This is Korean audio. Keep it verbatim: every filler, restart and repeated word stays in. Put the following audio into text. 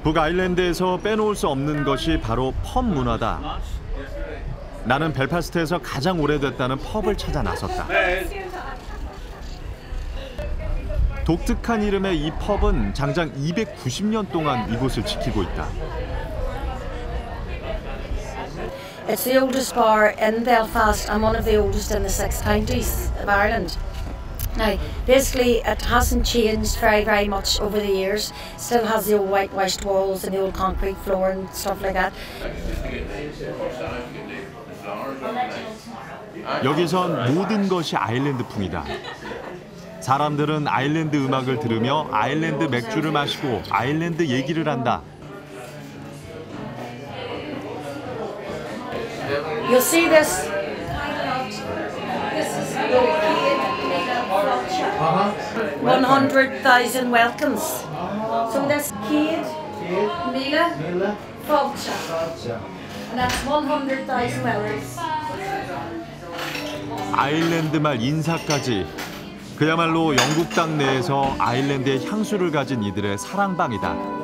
북아일랜드에서 빼놓을 수 없는 것이 바로 펍 문화다. 나는 벨파스트에서 가장 오래됐다는 펍을 찾아 나섰다. 독특한 이름의 이 펍은 장장 이백구십 년 동안 이곳을 지키고 있다. It's the oldest bar in Belfast and one of the oldest in the six counties of Ireland. Now, basically, it hasn't changed very, very much over the years. Still has the old whitewashed walls and the old concrete floor and stuff like that. 여기선 모든 것이 아일랜드풍이다. 사람들은 아일랜드 음악을 들으며 아일랜드 맥주를 마시고 아일랜드 얘기를 한다. You'll see this. This is one hundred thousand welcomes. So that's Céad Míle Fáilte. And that's one hundred thousand welcomes. 아일랜드 말 인사까지. 그야말로 영국 땅 내에서 아일랜드의 향수를 가진 이들의 사랑방이다.